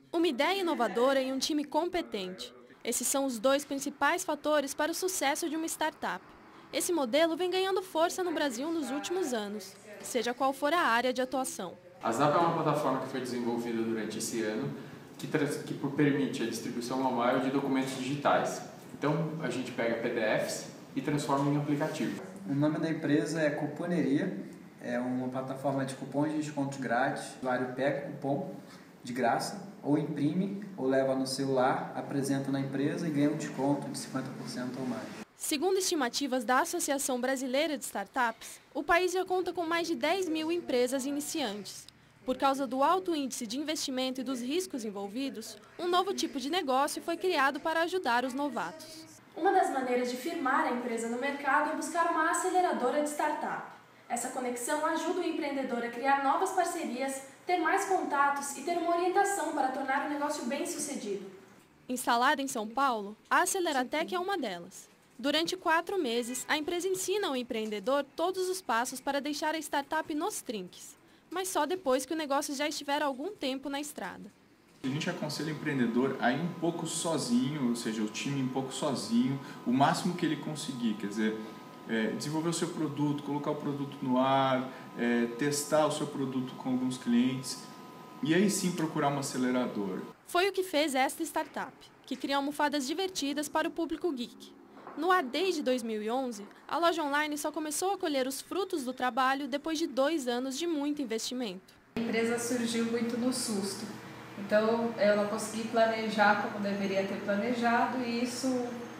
Uma ideia inovadora e um time competente. Esses são os dois principais fatores para o sucesso de uma startup. Esse modelo vem ganhando força no Brasil nos últimos anos, seja qual for a área de atuação. A Zap é uma plataforma que foi desenvolvida durante esse ano que permite a distribuição global de documentos digitais. Então, a gente pega PDFs e transforma em aplicativo. O nome da empresa é Cuponeria, é uma plataforma de cupons de descontos grátis. O usuário pega cupom de graça, ou imprime, ou leva no celular, apresenta na empresa e ganha um desconto de 50% ou mais. Segundo estimativas da Associação Brasileira de Startups, o país já conta com mais de 10 mil empresas iniciantes. Por causa do alto índice de investimento e dos riscos envolvidos, um novo tipo de negócio foi criado para ajudar os novatos. Uma das maneiras de firmar a empresa no mercado é buscar uma aceleradora de startup. Essa conexão ajuda o empreendedor a criar novas parcerias, ter mais contatos e ter uma orientação para tornar o negócio bem-sucedido. Instalada em São Paulo, a Aceleratec é uma delas. Durante 4 meses, a empresa ensina ao empreendedor todos os passos para deixar a startup nos trinques, mas só depois que o negócio já estiver há algum tempo na estrada. A gente aconselha o empreendedor a ir um pouco sozinho, ou seja, o time um pouco sozinho, o máximo que ele conseguir, quer dizer, desenvolver o seu produto, colocar o produto no ar, testar o seu produto com alguns clientes e aí sim procurar uma aceleradora. Foi o que fez esta startup, que cria almofadas divertidas para o público geek. No ar desde 2011, a loja online só começou a colher os frutos do trabalho depois de 2 anos de muito investimento. A empresa surgiu muito no susto, então eu não consegui planejar como deveria ter planejado e isso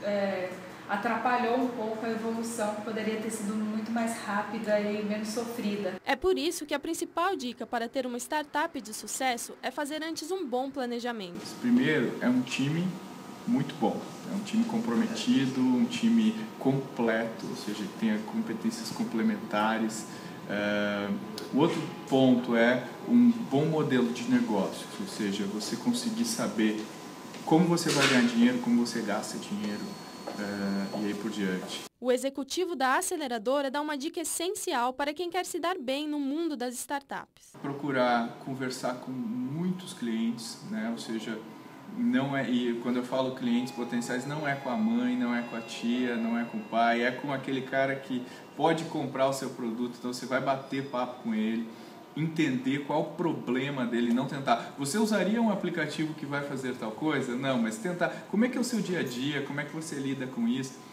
atrapalhou um pouco a evolução, que poderia ter sido muito mais rápida e menos sofrida. É por isso que a principal dica para ter uma startup de sucesso é fazer antes um bom planejamento. Primeiro, é um time muito bom, é um time comprometido, um time completo, ou seja, que tenha competências complementares. O outro ponto é um bom modelo de negócios, ou seja, você conseguir saber como você vai ganhar dinheiro, como você gasta dinheiro e aí por diante. O executivo da aceleradora dá uma dica essencial para quem quer se dar bem no mundo das startups. Procurar conversar com muitos clientes, né? Ou seja, e quando eu falo clientes potenciais, não é com a mãe, não é com a tia, não é com o pai, é com aquele cara que pode comprar o seu produto, então você vai bater papo com ele, entender qual o problema dele, não tentar. Você usaria um aplicativo que vai fazer tal coisa? Não, mas tentar. Como é que é o seu dia a dia? Como é que você lida com isso?